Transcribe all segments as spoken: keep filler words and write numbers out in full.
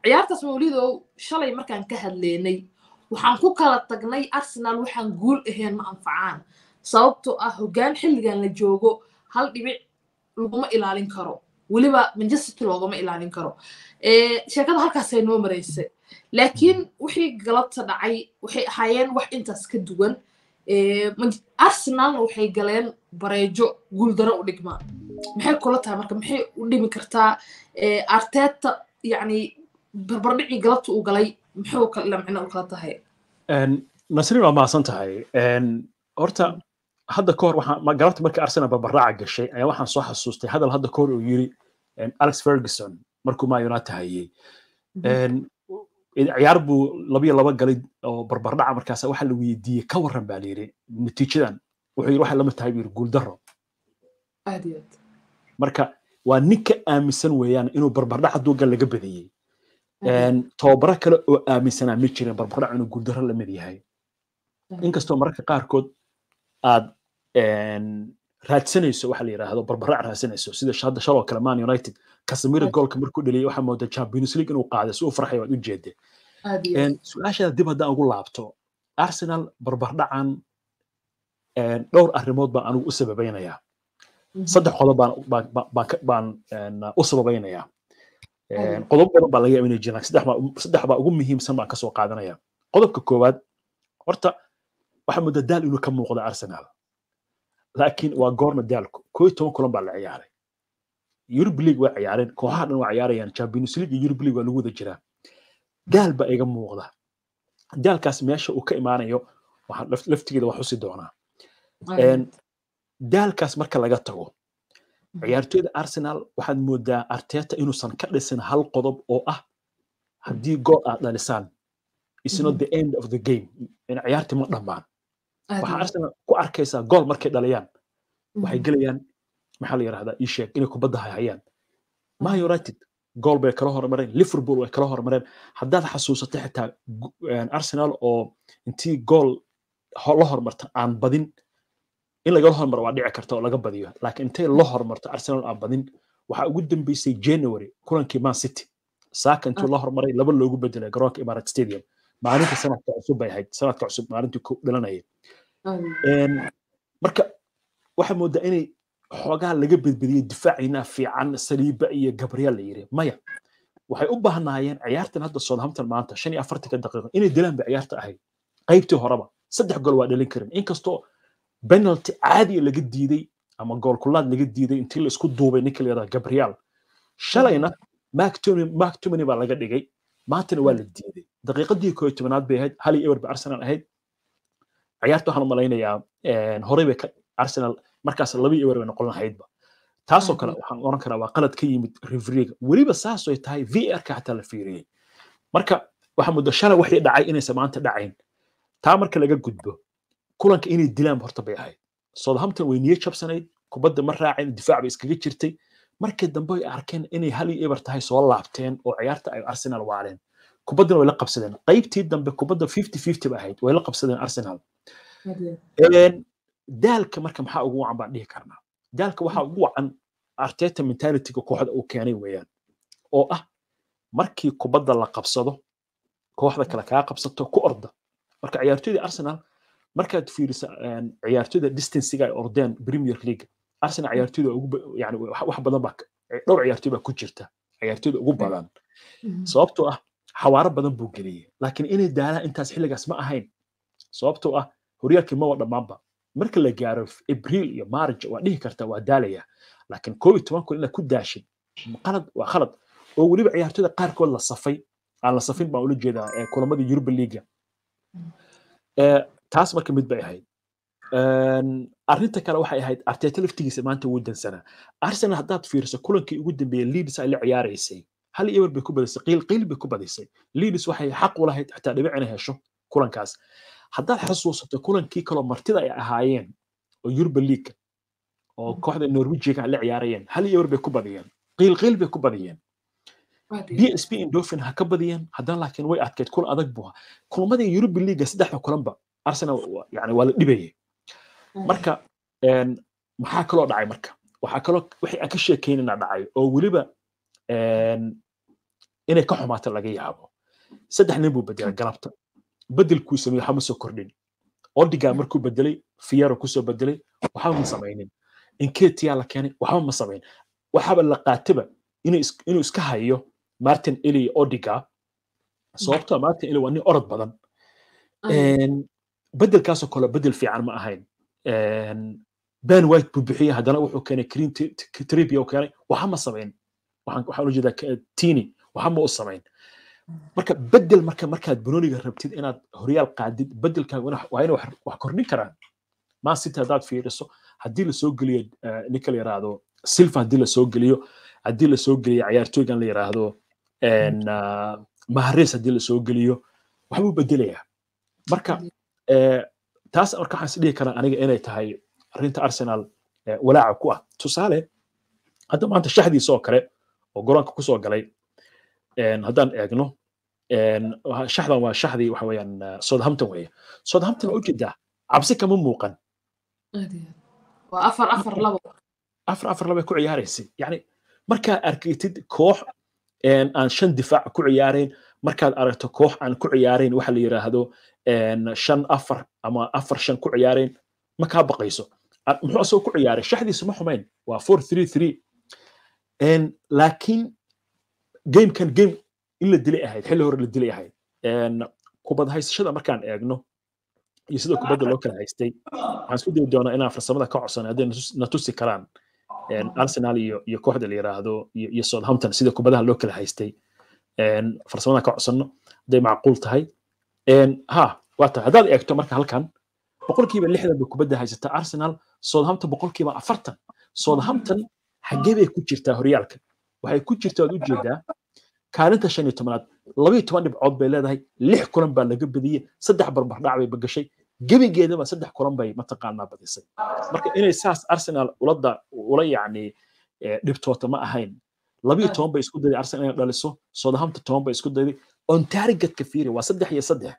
ciyaartaas mawlidow shalay markaan ka hadleynay waxaan ku kala tagnay Arsenal waxaan guul ahayn ma anfacaan sababtoo ah hoggaan xilligan la joogo hal dhibic laguma ilaalin karo waliba Manchester loogama ilaalin karo ee sheekada halkaas ay noo mareysay laakiin wixii galabta dhacay waxay ahaayeen wax intaas ka duwan ee Arsenal waxay galeen bareejo guul daro u dhigma maxay kula tahay marka maxay u dhimi kartaa ee Arteta yani barbardhicii galabta uu galay muxuu kala macna u kala tahay een nasrin waa maasan tahay een horta hadda ka hor waxaan ma galabta markii Arsenal barbardhaca gashay ayaa waxaan soo xasuustay hadal hadda ka hor uu yiri Alex Ferguson markuu Ma United hayay een ciyaar buu laba iyo laba galay oo barbardhaca markaas waxa la weydiiyay ka waran baa leeyahay natiijadan wuxuu yiri waxa lama tahay guul daro aadiyad marka waa ninka aaminsan weeyaan inuu barbardhaca duuga laga badiyay een toobara kale oo aaminsanaa ma jirin barbardhaca inuu guul daro la mid yahay inkastoo mararka qaarkood aad een raadsanayso waxa la yiraahdo barbardhac raadsanayso sida shada shalo kale Man United Casemiro goolka markuu dhaliyay waxa moodaa Champions League inuu qaaday soo farxay waad u jeeday een su'aasha dib hadda ugu laabto Arsenal barbardhacan een dhowr arrimood baan anigu u sababeynaya saddex qodob baan baan baan u sababeynaya een qodob badan baa laga yaabinay jiraan saddex baa saddex baa ugu muhiimsan baan ka soo qaadanaya qodobka koowaad horta waxa moodaa daal inuu ka muuqdo Arsenal laakiin waa goorma daalku koob iyo toban kulan baa la ciyaaray Europe League waa ciyaareen kooxaha dhan waa ciyaarayaan Champions League iyo Europe League waa lagu wada jiraa daal baa iga muuqda daalkaas meesha uu ka imaanayo waxa laftigeeda wax u sii doonaa een daalkaas marka laga tago ciyaartoyda Arsenal waxaad moodaa Arteta inuusan ka dhisin hal qodob oo ah haddii gool aad dhalisaan it's not the end of the game in ciyaartii ma dhamaan waxa Arsenal ku arkaysaa gool markay dhaliyaan waxay galayaan maxaa la yiraahdaa ii sheeg inay kubadda hayaan Man United gool bay kala hormareen Liverpool way kala hormareen haddaad xasuusato xitaa Arsenal oo intii gool la hormarta aan badin in laga hormar waa dhici karta oo laga badiyo laakiin intay la hormarto Arsenal aan badin waxa ugu dambeysay January kulankii Man City saaka intuu la hormaray laba loogu bedelay garoonka Emirates Stadium maalinta sanadka cusub bay ahayd sanadka cusub maalintii ku dhalanayay een marka waxa moodaa inay xoogaa laga badbadiyay difaacina fiican Saliba iyo Gabriel la yiri maya waxay u baahnaayeen ciyaartan hadda Southampton maanta shan iyo afartan daqiiqo inay dilaan bay ciyaarta ahayd qaybtii horeba saddex gool waa dhalin karin inkastoo penalty caadi laga diiday ama gool kulaad laga diiday intii la isku duubay ninka la yiraahdo Gabriel shalayna McTominay McTominay baa laga dhigay maantana waa la diiday daqiiqadii koob iyo tobanaad bay ahayd hal iyo eber ba Arsenal ahayd ciyaarta waxaan u malaynayaa een horey bay Arsenal markaas laba iyo eber bay noqon lahaydba taasoo kale waxaan oran karaa waa qalad ka yimid referee waliba saas ay tahay V R ka xataa la fiiriyay marka waxa muddo shalay waxay dhacay inay samaanta dhacayn taa marka laga gudbo kulanka inay dilaan horta bay ahayd Southampton way niyad jabsanayd kubadda ma raacin difaac bay iskaga jirtay markii dambe ay arkeen inay hal iyo eber tahay soo laabteen oo ciyaarta ay Arsenal waaleen kubadda way la qabsadeen qaybtii dambe kubadda fifty fifty ba ahayd way la qabsadeen Arsenal een daalka marka maxaa ugu wacan baan dhihi karnaa daalka waxa ugu wacan Arteta mentality-ga kooxda uu keenay weeyaan oo ah markii kubadda la qabsado kooxda kale ka qabsato ku orda marka ciyaartoyda Arsenal markaad fiiriso ciyaartoyda distance-ga ay ordeen Premier League Arsenal ciyaartoyda ugu yani wax badan baa dhowr ciyaartoy baa ku jirta ciyaartoyda ugu badan sababtoo ah xawaaro badan buu geliyay laakiin inay daalaan intaas xilligaas ma ahayn sababtoo ah horyaalkii ma wada dhamaanba marka la gaaro April iyo March waa dhihi kartaa waa daalaya laakiin koob iyo toban kun ila ku daashay qalad waa khalad oo waliba ciyaartoyda qaarkood la safay aan la safin baan ula jeedaa ee kulamadii Europa League ee taas marka mid bay ahayd een arrinta kale waxay ahayd Arteta laftigiisa maanta uu dansanaa Arsenal haddaad fiiriso kulankii ugu dambeeyay Leeds ay la ciyaaraysay hal iyo eber bay ku badisay qiil qiil bay ku badisay Leeds waxay xaq u lahayd xataa dhibic inay hesho kulankaas haddaad xasuusato kulankii kale martida ay ahaayeen oo Europa League oo kooxda Norwich ay la ciyaarayeen hal iyo eber bay ku badiyeen qiil qiil bay ku badiyeen B S P Eindhoven ha ka badiyeen haddana laakiin way adkeyd kulan adag buu kulamadii Europa League saddexda kulanba Arsenal yani waa la dhibayay marka een maxaa kaloo dhacay marka waxa kaloo wixii aan ka sheekeynayna dhacay oo waliba een inay ka xumaato laga yaabo saddex nin buu bedelay galabta bedelkuu sameeyey waxa ma soo kordhin Odiga markuu bedelay Fiero ku soo bedelay waxa ma sameeynin Nketiah la keenay waxa ma sameeyin waxaba la qaataba inuu inuu iska hayo Martin Eli Odiga sababta Martin Eli waa nin orod badan een bedelkaas oo kale bedel fiican ma ahayn een Ben White buu bixiyay hadana wuxuu keenay Green Trippier oo keenay waxa ma sameeyin waxaan waxaan u jeedaa Tini waxa ma u sameeyin marka bedel marka markaad Bruniga rabtid inaad horyaal qaadid bedelkaaga waa inuu wax kordhin karaan ma sita hadaad fiiriso hadii la soo geliyo ninka la yiraahdo Silva hadii la soo geliyo hadii la soo geliyo ciyaartooygan la yiraahdo een Mahrez hadii la soo geliyo waxa uu bedelayaa marka ee taas marka waxaan sidii karaa aniga inay tahay arinta Arsenal walaaca ku ah tusaale hadda maanta shaxdiisa oo kale oo garoonka ku soo galay een haddaan eegno een shaxdan waa shaxdii waxa weeyaan Southampton weeye Southampton oo jeeda cabsi kama muuqan waa afar afar labo afar afar labo ku ciyaaraysay yani marka arkaytid koox een aan shan difaac ku ciyaareen markaad aragto koox aan ku ciyaareen waxa la yiraahdo een shan afar ama afar shan ku ciyaareen ma ka baqayso muxuu soo ku ciyaaray shaxdiisu ma xumayn waa four three three een laakiin game kan game in la dilay ahayd xilli hore la dilay ahayd een kubad haysashada markaan eegno iyo sida kubadda loo kala haystay waxaan isku dayi doonaa inaan farsamada ka codsan haddii na tusi karaan een Arsenal iyo iyo kooxda la yiraahdo iyo iyo Southampton sida kubadaha loo kala haystay een farsamada ka codsano haday macquul tahay een ha waa tahay hadaad eegto marka halkan boqolkiiba lixdan bay kubadda haysata Arsenal Southampton boqolkiiba afartan Southampton xagee bay ku jirtaa horyaalka waxay ku jirtaa u jeedaa kaalinta shan iyo tobnaad laba iyo toban dhibcood bay leedahay lix kulan baa laga badiyay saddex barbar dhac bay bagashay gabigeedaba saddex kulan bay mataqaanaa badisay marka inay saas Arsenal ulada ula yacni dhibtoota ma ahayn laba iyo toban bay isku dayday Arsenal inay dhaliso Southampton toban bay isku dayday on target ka fiiri waa saddex iyo saddex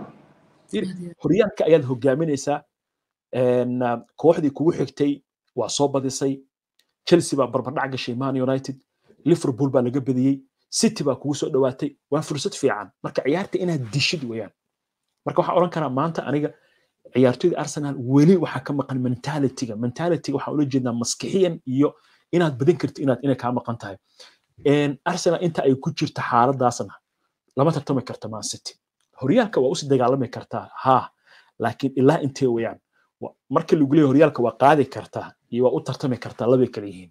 horyaalka ayaad hogaaminaysaa een kooxdii kugu xigtay waa soo badisay Chelsea baa barbar dhac gashay Man United Liverpool baa laga badiyay City baa kugu soo dhawaatay waa fursad fiican marka ciyaarta inaad dishid weeyaan marka waxa oran karaa maanta aniga ciyaartooyda Arsenal weli waxa ka maqan mentality-ga mentality-ga waxa ula jeednaa maskixiyan iyo inaad badin karto inaad inay ka maqan tahay een Arsenal inta ay ku jirto xaaladaasna lama tartami karto Man City horyaalka waa u sii dagaalami kartaa ha laakiin ilaa intee weeyaan marka lagu leeyahay horyaalka waa qaadi kartaa iyo waa u tartami kartaa laba kala yihiin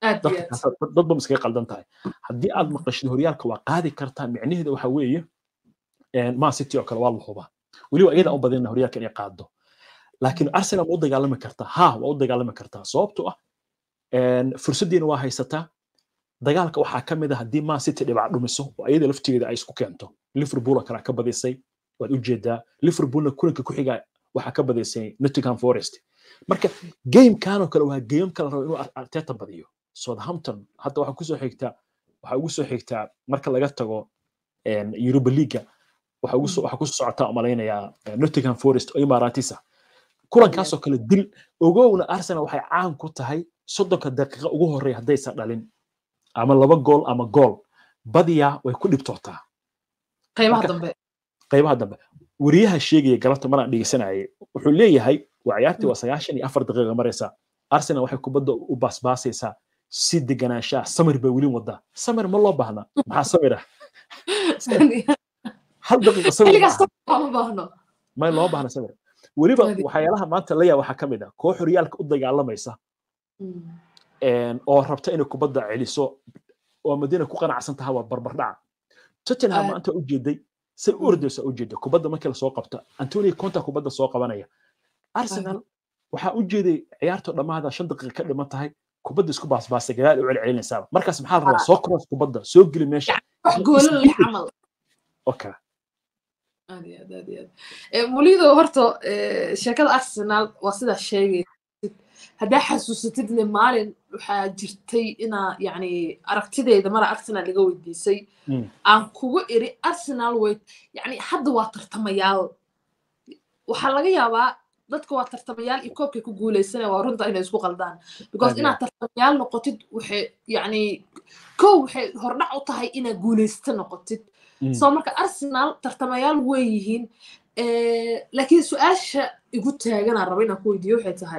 dad ba iskaga qaldan tahay haddii aad maqashid horyaalka waa qaadi kartaa micnaheedu waxa weeye een Man City oo kale waa la hubaa weli waa iyada u badina horyaalka inay qaado laakiin Arsenal u dagaalami kartaa ha waa u dagaalami kartaa sababtoo ah een fursadeena waa haysataa dagaalka waxa kamid ah haddii Man City dhibac dhumiso oo iyada laftigeeda ay isku keento Liverpool kala ka badisay waad u jeedaa Liverpoolna kulanka ku xiga waxa ka badisay Nottingham Forest marka game kan oo kale waa game kala rabo inuu Arteta badiyo Southampton hadda waxa ku soo xigtaa waxa ugu soo xigtaa marka laga tago een Europa League waxa ugu soo waxa ku socotaa umaleynaya Nottingham Forest oo Imaratisa kulankaas oo kale dil ogowna Arsenal waxay caan ku tahay soddonka daqiiqo ugu horeeya haday sa dhalin ama laba gool ama gool badiya way ku dhibtootaa qaybaha dambe qaybaha dambe wariyaha sheegay galabta maraan dhigeysanayay wuxuu leeyahay waa ciyaartii waa sagaashan iyo afar daqiiqo maraysa Arsenal waxay kubadda u baasbaasaysaa si deganaansha samir bay wili wada samir ma loo baahna maxaa samira hal daqiiqo samir ma baahno ma loo baahna samir waliba waxyaalaha maanta la yaa waxa kamid ah koox horyaalka u dagaalamaysa een oo rabta inay kubadda celiso oo Madina ku qanacsan tahay waa barbar dhac Tottenham maanta u jeeday si ordaysa u jeeday kubadda markii la soo qabta Antonio Conte kubadda soo qabanaya Arsenal waxa u jeeday ciyaarto dhamaada shan daqiiqo ka dhiman tahay kubadda isku baasbaasay gadaal u celcelinaysa markaas maxaa la rabaa soo cross kubadda soo geli meesha wax gool la xamal okay aad aad aad ee mulido horto sheekada Arsenal waa sida sheegay hadaa xasuusatidna maalin waxa jirtay ina yani aragtideeda mara Arsenal laga weydiisay aan kugu iri Arsenal way yani hadda waa tartamayaal waxa laga yaabaa dadka waa tartamayaal iyo koobkay ku guuleysanaya waa runta inay isku qaldaan because inaad tartamayaal noqotid waxay yacni kow waxay hordhac u tahay inaad guuleysta noqotid soo marka Arsenal tartamayaal way yihiin laakiin su-aasha igu taaganaa raba inaan ku weydiiyo waxay tahay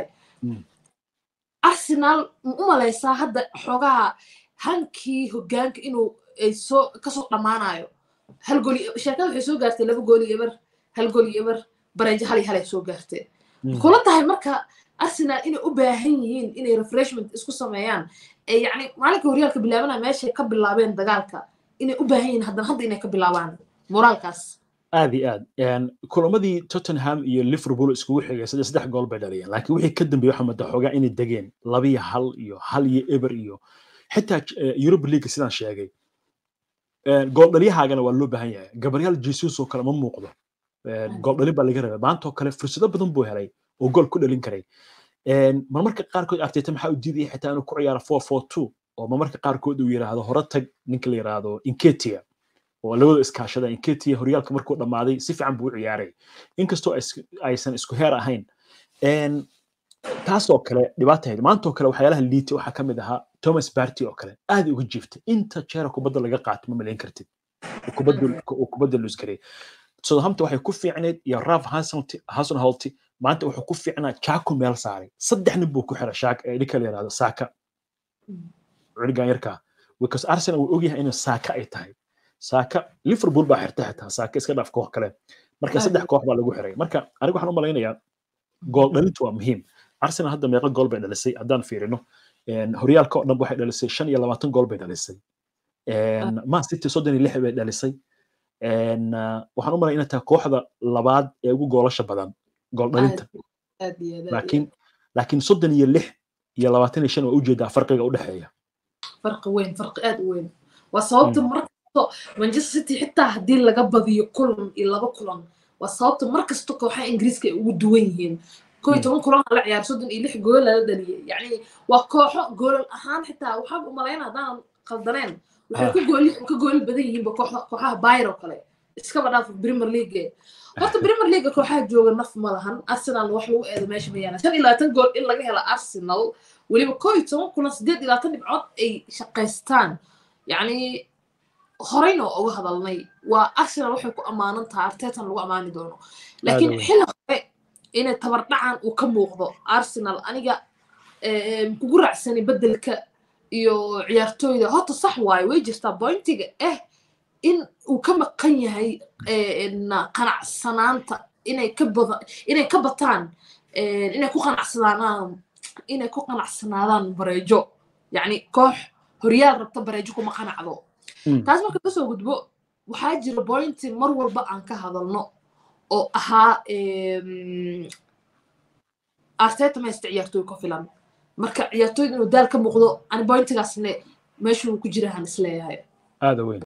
Arsenal ma u malaysaa hadda xoogaa hankii hoggaanka inuu ay soo kasoo dhammaanayo hal gool sheekada waxay soo gaartay laba gool iyo eber hal gool iyo eber bareejo hal iyo hal ay soo gaartay kula tahay marka Arsenal inay u baahan yihiin inay refreshment isku sameeyaan ee yacni maalinka horyaalka bilaabanaya meeshay ka bilaabeen dagaalka inay u baahan yihiin haddana hadda inay ka bilaabaan moraalkaas aad iyo aad kulamadii Tottenham iyo Liverpool iskugu xigay saddex saddex gool bay dhaliyeen laakiin wixii ka dambeeyay waxa mada xogaa inay dageen laba iyo hal iyo hal iyo eber iyo xitaa Europa League sidaan sheegay gool dhaliyahaagana waa loo baahan yahay Gabriel Jesus oo kale ma muuqdo gool dhali baa laga rabaa maanta oo kale fursado badan buu helay oo gool ku dhalin karay marmarka qaarkood Arteta maxaa u diiday xitaa inuu ku ciyaaro four four two oo marmarka qaarkood uu yiraahdo hore tag ninka la yiraahdo Nketiah oo labada iskaashada Nketiah horyaalka markuu dhamaaday si fiican buu u ciyaaray inkastoo aysan isku heer ahayn taas oo kale dhibaatayd maanta oo kale waxyaalaha liita waxa kamid ahaa Thomas Partey oo kale aad uga jiiftay inta jeer kubadda laga qaato ma maleyn kartid kubadda kubadda loo iskaray Southampton waxay ku fiicneed iyo Ralph Hasenhuttl maanta wuxuu ku fiicnaa Chaco meel saaray saddex nin buu ku xiray shaak ee ninka la yiraahdo Saka curigan yarka because Arsenal uu ogyahay in Saka ay tahay Saka Liverpool baa xirtay xitaa Saka iska dhaaf koox kale marka saddex koox baa lagu xiray marka anigu waxaan u maleynayaa gool dhalintu waa muhiim Arsenal hadda meeqa gool bay dhalisay haddaan fiirino horyaalka oo dhan waxay dhalisay shan iyo labaatan gool bay dhalisay Man City soddon iyo lix bay dhalisay waxaan u maleynayaa inta kooxda labaad ee ugu goolasha badan gool dhalinta laakiin laakiin soddon iyo lix iyo labaatan iyo shan waa u jeedaa farqiga u dhaxeeya farqi weyn farqi aad u weyn waa sababta marka Manchester City xitaa hadii laga badiyo kulan iyo laba kulan waa sababta markasta kooxaha Ingiriiska ay ugu duwan yihiin كوي تمن كلام على عيار صدق إليه جول لا دليل يعني وكوح جول أحيان حتى وحب ملايين هذا قدرين وحكوا جول وكجول بدي يبقى كوح كوحها بايرو كله إسكابنا في بريمير ليج وقت بريمير ليج كوحها جول نف ملهن أرسنال وحلو إذا ماشي بيانا كان إلا تنقول إلا جه على أرسنال واللي بكوي تمن كنا سديد إلا تنبعض أي شقيستان يعني خرينو أو هذا المي وأرسنال وحكوا أمانة تعرتها لو أمانة دونه لكن حلا إن تبرعان وكموقضو أرسنال أنيقا kugu raacsani bedelka iyo ciyaartooyda hota sax waay way jirtaa pointiga eh in uu ka maqan yahay in qanacsanaanta inay ka badan inay ka bataan inay ku qanacsanaadaan inay ku qanacsanaadaan bareejo yani koox horyaal rabta bareejo kuma qanacdo taas marka ka soo gudbo waxaa jira point mar walba aan ka hadalno oo ahaa Arteta ma ciyaartooy ku filan marka ciyaartooyda inuu daal ka muuqdo aan pointigaasne meeshu ku jira han isleeyahay aad weyn